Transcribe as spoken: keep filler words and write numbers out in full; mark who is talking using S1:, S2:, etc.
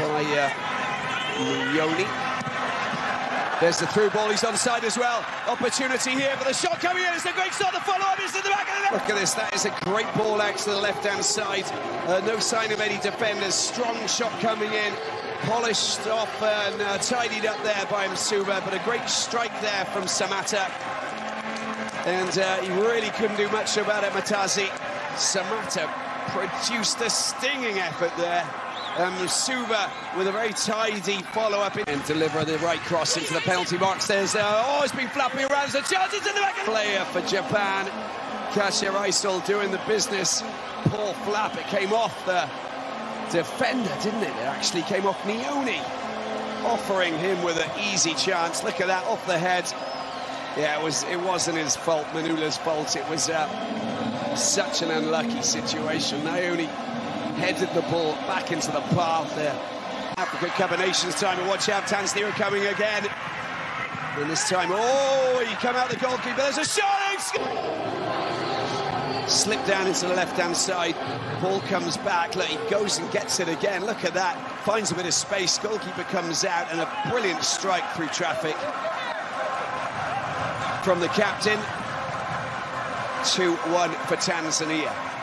S1: by uh, Munyoni. There's the through ball, he's onside as well. Opportunity here for the shot coming in. It's a great start, the follow-up is in the back of the net. Look at this, that is a great ball out to the left-hand side. Uh, no sign of any defenders. Strong shot coming in. Polished off and uh, tidied up there by Msuva, but a great strike there from Samatta. And uh, he really couldn't do much about it, Matazi. Samatta produced a stinging effort there. Um, Msuva with a very tidy follow-up and deliver the right cross into the penalty box. There's, uh, oh, it's been flapping around. The chances in the back. Player for Japan, Kasia Reisel doing the business. Poor flap, it came off the defender, didn't it? It actually came off Nioni, offering him with an easy chance. Look at that, off the head. Yeah, it was. It wasn't his fault, Manula's fault. It was uh, such an unlucky situation. Nioni headed the ball back into the path there. African Cup of Nations time, and watch out, Tanzania coming again. And this time, oh, he come out the goalkeeper. There's a shot. Slip down into the left-hand side. Ball comes back. Look, he goes and gets it again. Look at that. Finds a bit of space. Goalkeeper comes out, and a brilliant strike through traffic from the captain. two one for Tanzania.